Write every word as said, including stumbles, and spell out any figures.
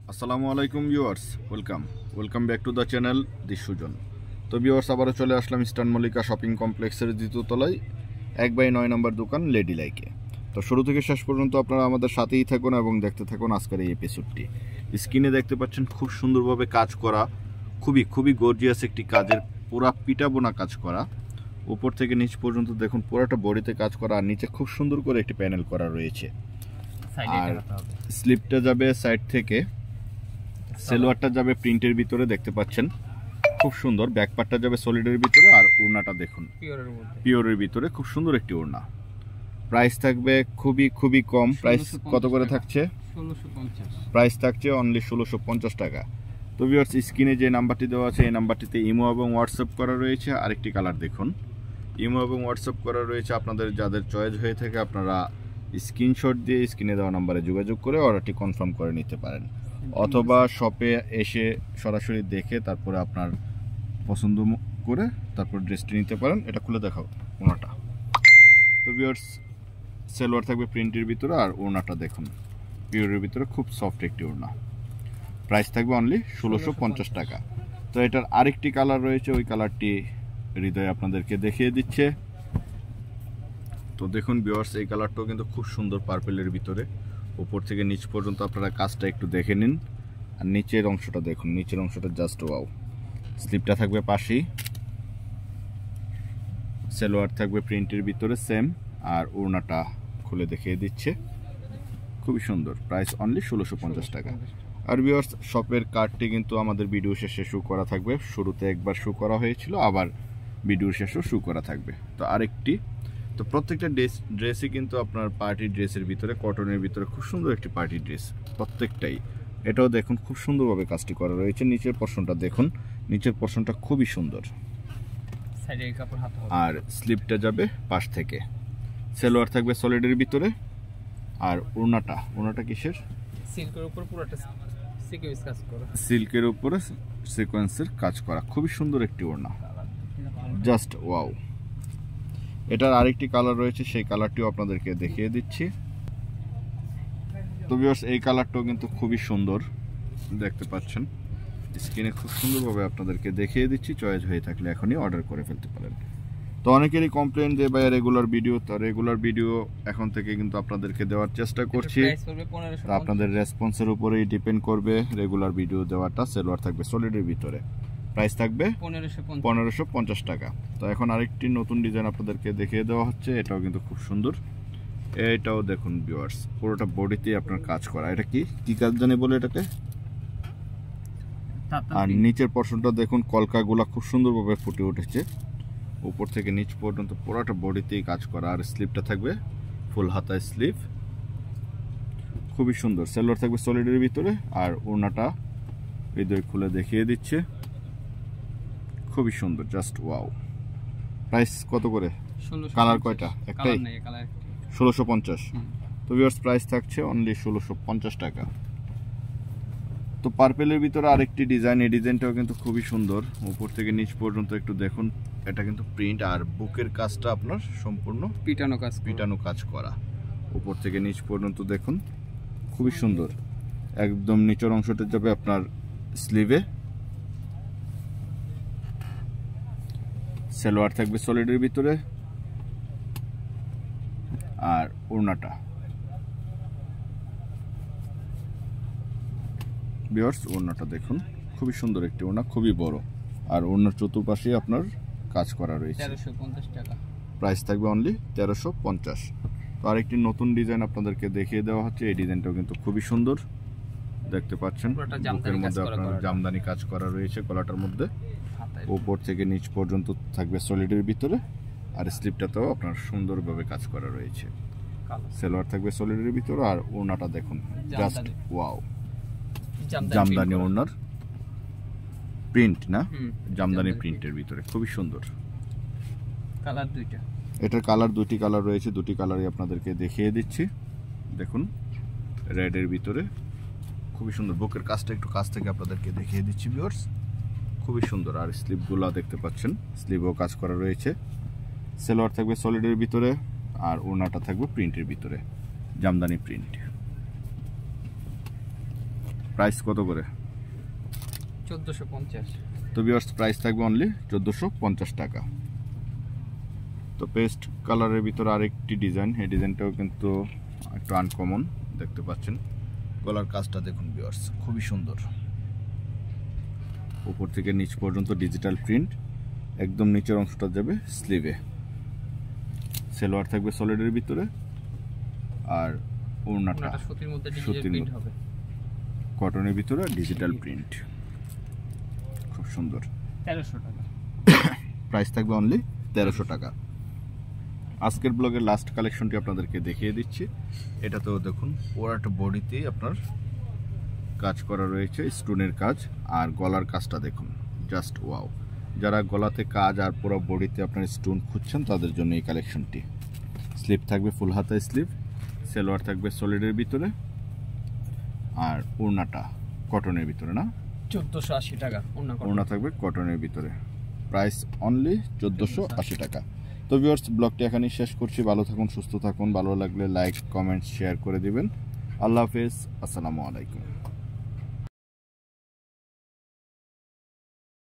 আসসালামু আলাইকুম viewers, welcome welcome back to the channel the Sujon. তো ভিউয়ার্স, আবারও চলে আসলাম ইস্টার্ন মল্লিকা শপিং কমপ্লেক্সের দ্বিতীয় তলায় এক বাই নয় নম্বর দোকান লেডি লাইকে। তো শুরু থেকে শেষ পর্যন্ত আপনারা আমাদের সাথেই থাকুন এবং দেখতে থাকুন আজকের এই এপিসোডটি। স্ক্রিনে দেখতে পাচ্ছেন খুব সুন্দরভাবে কাজ করা, খুবই খুবই গর্জিয়াস একটি কাজের পুরা পিটা বোনা কাজ করা। উপর থেকে নিচ পর্যন্ত দেখুন পুরোটা বডিতে কাজ করা, আর নিচে খুব সুন্দর করে একটি প্যানেল করা রয়েছে। আর স্লিপটা যাবে সাইড থেকে, সেলোয়ারটা যাবে প্রিন্টের ভিতরে দেখতে পাচ্ছেন খুব সুন্দর, ব্যাক পার্টটা যাবে সলিডের ভিতরে, আর ওড়নাটা দেখুন পিওরের ভিতরে খুব সুন্দর একটি ওড়না। প্রাইস থাকবে খুবই খুবই কম। প্রাইস কত করে থাকছে? প্রাইস থাকছে অনলি ষোলোশো পঞ্চাশ টাকা। তো ভিউয়ার্স, স্ক্রিনে যে নাম্বারটি দেওয়া আছে এই নাম্বারটিতে ইমো এবং হোয়াটসঅ্যাপ করা রয়েছে। আরেকটি কালার দেখুন, ইমো এবং হোয়াটসঅ্যাপ করা রয়েছে। আপনাদের যাদের চয়েস হয়ে থাকে আপনারা স্ক্রিনশট দিয়ে স্ক্রিনে দেওয়া নাম্বারে যোগাযোগ করে অর্ডারটি কনফার্ম করে নিতে পারেন, অথবা শপে এসে সরাসরি দেখে তারপরে আপনার পছন্দ করে তারপর ড্রেসটি নিতে পারেন। এটা খুলে দেখাও ওড়নাটা। তো ভিউয়ার্স, সালোয়ার থাকবে প্রিন্টের ভিতরে, আর ওড়নাটা দেখুন পিওরের ভিতরে খুব সফট একটি ওড়না। প্রাইস থাকবে অনলি ষোলোশো পঞ্চাশ টাকা। তো এটার আরেকটি কালার রয়েছে, ওই কালারটি হৃদয় আপনাদেরকে দেখিয়ে দিচ্ছে। তো দেখুন ভিউয়ার্স, এই কালারটাও কিন্তু খুব সুন্দর পার্পেলের ভিতরে। উপর থেকে নিচ পর্যন্ত আপনারা কাজটা একটু দেখে নিন, আর নিচের অংশটা দেখুন, নিচের অংশটা জাস্ট ওয়াও। স্লিপটা থাকবে পাশেই, সালোয়ার থাকবে প্রিন্টের ভিতরে সেম, আর ওড়নাটা খুলে দেখিয়ে দিচ্ছে খুবই সুন্দর। প্রাইস অনলি ষোলোশো পঞ্চাশ টাকা। আর ভিউয়ার্স, শপের কার্ডটি কিন্তু আমাদের ভিডিও শেষে শু করা থাকবে। শুরুতে একবার শু করা হয়েছিল, আবার ভিডিও শেষেও শু করা থাকবে। তো আরেকটি, তো প্রত্যেকটা ড্রেস ড্রেসই কিন্তু আপনার পার্টি ড্রেসের ভিতরে, কটনের ভিতরে খুব সুন্দর একটি পার্টি ড্রেস প্রত্যেকটাই। এটাও দেখুন খুব সুন্দরভাবে কাজটি করা রয়েছে। নিচের পোরশনটা দেখুন, নিচের পোরশনটা খুবই সুন্দর, আর স্লিপটা যাবে পাশ থেকে। সালোয়ার থাকবে সলিডের ভিতরে, আর ওড়নাটা ওড়নাটা কিসের? সিল্কের উপর পুরোটা সিকোয়েন্স কাজ করা, সিল্কের উপরে সিকোয়েন্সের কাজ করা, খুবই সুন্দর একটি ওড়না, জাস্ট ওয়াও। এটার আরেকটি কালার রয়েছে, সেই কালারটিও আপনাদেরকে দেখিয়ে দিচ্ছি। তো ভিউয়ার্স, এই কালারটাও কিন্তু খুবই সুন্দর দেখতে পাচ্ছেন স্ক্রিনে, খুব সুন্দরভাবে আপনাদেরকে দেখিয়ে দিচ্ছি। চয়েস হয়ে থাকলে এখনই অর্ডার করে ফেলতে পারেন। তো অনেকেরই কমপ্লেন যে ভাই রেগুলার ভিডিও, তো রেগুলার ভিডিও এখন থেকে কিন্তু আপনাদেরকে দেওয়ার চেষ্টা করছি। আপনাদের রেসপন্সের উপরেই ডিপেন্ড করবে রেগুলার ভিডিও দেওয়াটা। সালোয়ার থাকবে সলিডের ভিতরে, প্রাইস থাকবে পনেরোশো পঞ্চাশ টাকা। তো এখন আরেকটি নতুন ডিজাইন আপনাদেরকে দেখিয়ে দেওয়া হচ্ছে, এটাও কিন্তু খুব সুন্দর। এটাও দেখুন ভিউয়ার্স, পুরোটা বডিতেই আপনার কাজ করা। এটা কি কি কাজ জানি বলে এটাকে? আর নিচের পোরশনটা দেখুন, কলকাগুলা খুব সুন্দরভাবে ফুটে উঠেছে। উপর থেকে নিচ পর্যন্ত পুরোটা বডিতেই কাজ করা, আর স্লিপটা থাকবে ফুল হাতা স্লিভ, খুবই সুন্দর। সালোয়ার থাকবে সলিডের ভিতরে, আর ওড়নাটা হৃদয় খুলে দেখিয়ে দিচ্ছে খুবই সুন্দর, জাস্ট ওয়াও। প্রাইস কত করে? কালার কয়টা? একটাই, ষোলোশো পঞ্চাশ। তো ভিউয়ার্স, প্রাইস থাকছে অনলি ষোলোশো পঞ্চাশ টাকা। তো পার্পেলের ভিতরে আরেকটি ডিজাইন, এই ডিজাইনটাও কিন্তু খুবই সুন্দর। উপর থেকে নিচ পর্যন্ত একটু দেখুন, এটা কিন্তু প্রিন্ট, আর বুকের কাজটা আপনার সম্পূর্ণ পিটানো কাজ পিটানো কাজ করা। উপর থেকে নিচ পর্যন্ত দেখুন খুবই সুন্দর। একদম নিচের অংশটা যাবে আপনার স্লিভে, সালোয়ার থাকবে সলিডের ভিতরে, আর ওড়নাটা ভিউয়ার্স, ওড়নাটা দেখুন খুবই সুন্দর একটি ওড়না, খুবই বড়, আর ওড়নার চতুর্পাশে আপনার কাজ করা রয়েছে। প্রাইস থাকবে অনলি তেরোশো পঞ্চাশ। তো আরেকটি নতুন ডিজাইন আপনাদেরকে দেখিয়ে দেওয়া হচ্ছে। এই ডিজাইনটাও কিন্তু খুবই সুন্দর দেখতে পাচ্ছেন। বুকের মধ্যে আপনার জামদানি কাজ করা রয়েছে, গলাটার মধ্যে উপর থেকে নিচ পর্যন্ত থাকবে সলিডের ভিতরে, আর স্লিপটাতেও আপনার সুন্দরভাবে কাজ করা রয়েছে। সালোয়ার থাকবে সলিডের ভিতরে, আর ওড়নাটা দেখুন জাস্ট ওয়াও। জামদানি ওড়নার প্রিন্ট না, জামদানি প্রিন্টের ভিতরে খুবই সুন্দর। কালার দুইটা, এটার কালার দুটি কালার রয়েছে, দুটি কালারই আপনাদেরকে দেখিয়ে দিচ্ছি। দেখুন রেডের ভিতরে খুবই সুন্দর। বুকের কাজটা একটু কাছ থেকে আপনাদেরকে দেখিয়ে দিচ্ছি ভিউয়ার্স, খুবই সুন্দর। আর স্লিপগুলো দেখতে পাচ্ছেন, স্লিভও কাজ করা রয়েছে। সালোয়ার থাকবে সলিডের ভিতরে, আর ওড়নাটা থাকবে প্রিন্টের ভিতরে, জামদানি প্রিন্ট। প্রাইস কত করে? চোদ্দোশো পঞ্চাশ। তো ভিউয়ার্স প্রাইস থাকবে অনলি চোদ্দোশো পঞ্চাশ টাকা। তো পেস্ট কালারের ভিতরে আরেকটি ডিজাইন, এই ডিজাইনটাও কিন্তু একটু আনকমন দেখতে পাচ্ছেন। গলার কাজটা দেখুন ভিউয়ার্স, খুবই সুন্দর। উপর থেকে নিচ পর্যন্ত ডিজিটাল প্রিন্ট, একদম নিচের অংশটা যাবে স্লিভে। সেলোয়ার থাকবে সলিডের ভিতরে, আর ওড়নাটা সুতির মধ্যে ডিজিটাল সুতির প্রিন্ট হবে, কটনের ভিতরে ডিজিটাল প্রিন্ট, খুব সুন্দর। তেরোশো টাকা প্রাইস থাকবে অনলি তেরোশো টাকা। আজকের ব্লগের লাস্ট কালেকশনটি আপনাদেরকে দেখিয়ে দিচ্ছি। এটাতেও দেখুন পুরোটা বডিতেই আপনার কাজ করা রয়েছে, স্টোনের কাজ, আর গলার কাজটা দেখুন জাস্ট ওয়াও। যারা গলাতে কাজ আর পুরো বডিতে আপনার স্টোন খুঁজছেন তাদের জন্য এই কালেকশনটি। স্লিভ থাকবে ফুল হাতা স্লিভ, সেলোয়ার থাকবে সলিডের ভিতরে, আর ওড়নাটা কটনের ভিতরে না, চোদ্দোশো আশি টাকা। ওড়না থাকবে কটনের ভিতরে। প্রাইস অনলি চোদ্দোশো আশি টাকা। তো ভিউয়ার্স ব্লগটি এখানেই শেষ করছি। ভালো থাকুন, সুস্থ থাকুন। ভালো লাগলে লাইক, কমেন্ট, শেয়ার করে দিবেন। আল্লাহ হাফেজ, আসসালামু আলাইকুম।